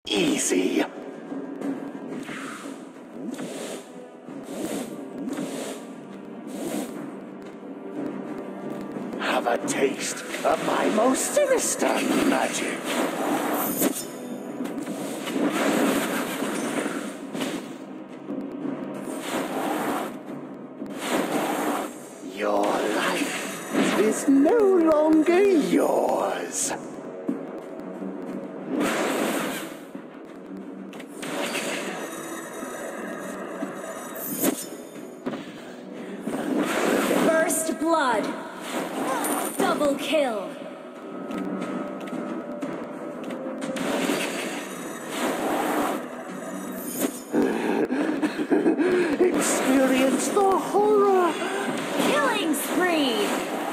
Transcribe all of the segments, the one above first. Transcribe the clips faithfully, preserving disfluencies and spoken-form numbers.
easy. Have a taste of my most sinister magic. Your life is no longer yours. First blood. Double kill. Experience the horror. Killing spree.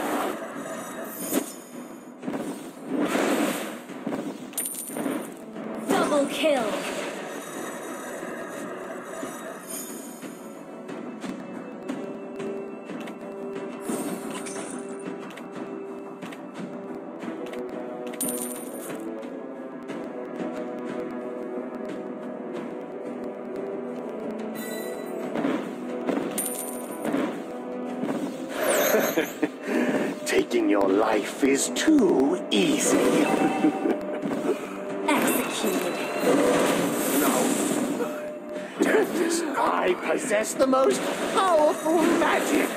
Double kill. Taking your life is too easy. Executed. No. Deathless, I possess the most powerful magic.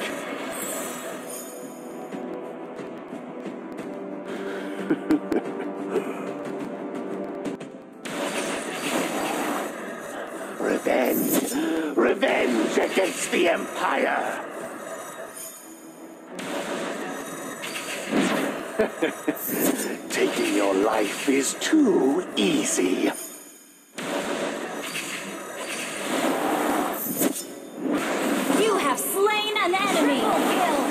Revenge. Revenge against the Empire. Taking your life is too easy. You have slain an enemy. Kill.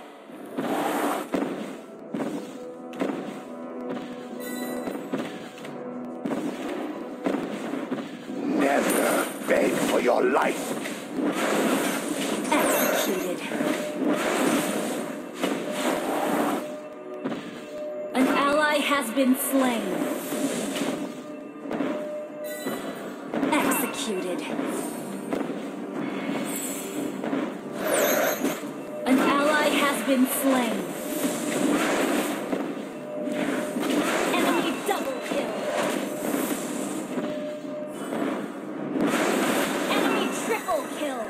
Never beg for your life. Executed. An ally has been slain. Executed. An ally has been slain. Enemy double kill. Enemy triple kill.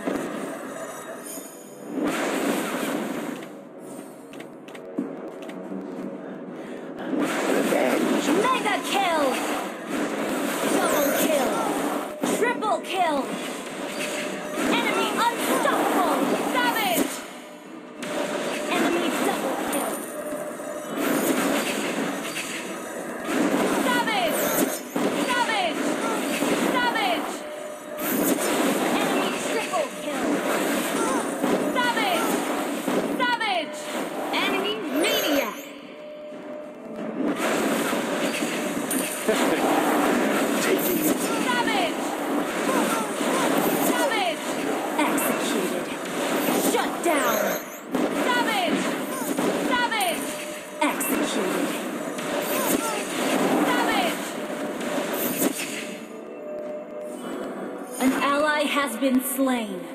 Revenge. Mega kill! Double kill! Triple kill! Enemy unstoppable! Savage! Enemy double kill! Savage! Savage! Savage! Enemy triple kill! Savage! Savage! Enemy maniac! Taking Savage! Savage! Executed. Shut down. Savage! Savage! Executed. Savage! An ally has been slain.